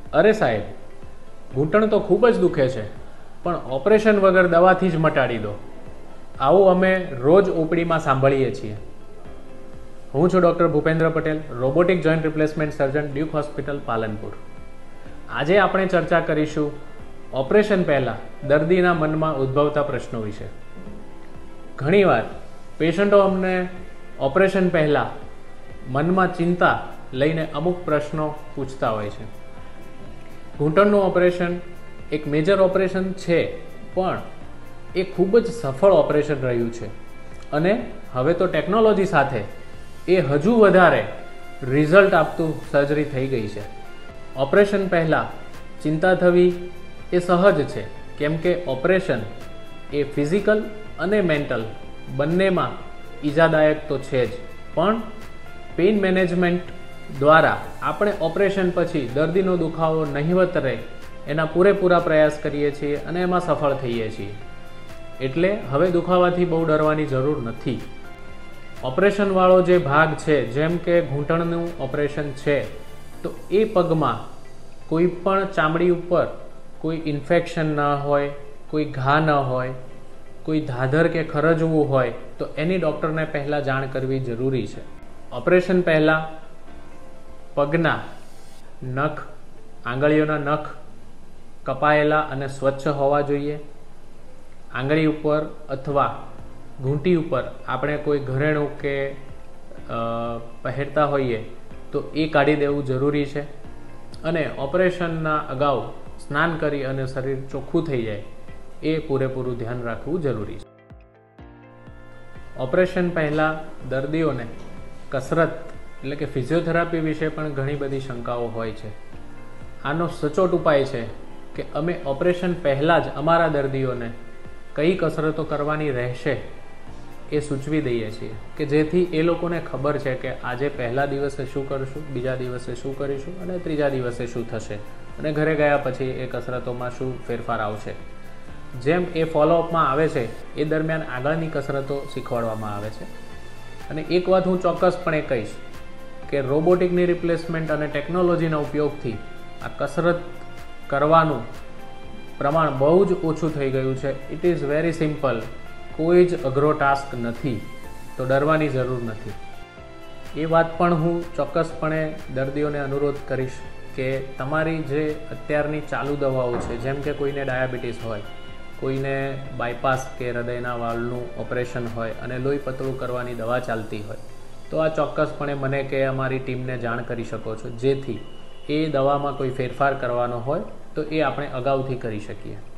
અરે સાહેબ, ઘૂંટણ તો ખૂબ જ દુખે છે, પણ ઓપરેશન વગર દવાથી જ મટાડી દો, આવું અમે રોજ ઓપીડીમાં સાંભળીએ છીએ. હું છું doctor Bhupendra Patel, robotic joint replacement surgeon, Duke hospital, Palanpur. આજે આપણે ચર્ચા કરીશું ઓપરેશન પહેલાં દર્દીના મનમાં ઉદ્ભવતા પ્રશ્નો વિશે. ઘણીવાર પેશન્ટો અમને ઓપરેશન પહેલાં મનમાં ચિંતા લઈને અમુક પ્રશ્નો પૂછતા હોય છે. ઘૂંટણનું ઓપરેશન એક મેજર ઓપરેશન છે, પણ એ ખૂબ જ સફળ ઓપરેશન રહ્યું છે અને હવે તો ટેકનોલોજી સાથે એ હજુ વધારે રિઝલ્ટ આપતું સર્જરી થઈ ગઈ છે. ઓપરેશન પહેલાં ચિંતા થવી એ સહજ છે, કેમ કે ઓપરેશન એ ફિઝિકલ અને મેન્ટલ બંનેમાં ઈજાદાયક તો છે જ, પણ પેઇન મેનેજમેન્ટ દ્વારા આપણે ઓપરેશન પછી દર્દીનો દુખાવો નહિવત રહે એના પૂરેપૂરા પ્રયાસ કરીએ છીએ અને એમાં સફળ થઈએ છીએ. એટલે હવે દુખાવાથી બહુ ડરવાની જરૂર નથી. ઓપરેશનવાળો જે ભાગ છે, જેમ કે ઘૂંટણનું ઓપરેશન છે, તો એ પગમાં કોઈ પણ ચામડી ઉપર કોઈ ઇન્ફેક્શન ન હોય, કોઈ ઘા ન હોય, કોઈ ધાધર કે ખરજવું હોય તો એની ડૉક્ટરને પહેલાં જાણ કરવી જરૂરી છે. ઓપરેશન પહેલાં પગના નખ, આંગળીઓના નખ કપાયેલા અને સ્વચ્છ હોવા જોઈએ. આંગળી ઉપર અથવા ઘૂંટી ઉપર આપણે કોઈ ઘરેણું કે પહેરતા હોઈએ તો એ કાઢી દેવું જરૂરી છે. અને ઓપરેશનના અગાઉ સ્નાન કરી અને શરીર ચોખ્ખું થઈ જાય એ પૂરેપૂરું ધ્યાન રાખવું જરૂરી છે. ઓપરેશન પહેલાં દર્દીઓને કસરત એટલે કે ફિઝિયોથેરાપી વિશે પણ ઘણી બધી શંકાઓ હોય છે. આનો સચોટ ઉપાય છે કે અમે ઓપરેશન પહેલાં જ અમારા દર્દીઓને કઈ કસરતો કરવાની રહેશે એ સૂચવી દઈએ છીએ, કે જેથી એ લોકોને ખબર છે કે આજે પહેલા દિવસે શું કરશું, બીજા દિવસે શું કરીશું અને ત્રીજા દિવસે શું થશે અને ઘરે ગયા પછી એ કસરતોમાં શું ફેરફાર આવશે. જેમ એ ફોલોઅપમાં આવે છે એ દરમિયાન આગળની કસરતો શીખવાડવામાં આવે છે. અને એક વાત હું ચોક્કસપણે કહીશ કે રોબોટિકની રિપ્લેસમેન્ટ અને ટેકનોલોજીના ઉપયોગથી આ કસરત કરવાનું પ્રમાણ બહુ જ ઓછું થઈ ગયું છે. ઇટ ઇઝ વેરી સિમ્પલ, કોઈ જ અઘરો ટાસ્ક નથી, તો ડરવાની જરૂર નથી. એ વાત પણ હું ચોક્કસપણે દર્દીઓને અનુરોધ કરીશ કે તમારી જે અત્યારની ચાલુ દવાઓ છે, જેમ કે કોઈને ડાયાબિટીસ હોય, કોઈને બાયપાસ કે હૃદયના વાલ્વનું ઓપરેશન હોય અને લોહી પતળું કરવાની દવા ચાલતી હોય, તો આ ચોક્કસપણે મને કે અમારી ટીમને જાણ કરી શકો છો, જેથી એ દવામાં કોઈ ફેરફાર કરવાનો હોય તો એ આપણે અગાઉથી કરી શકીએ.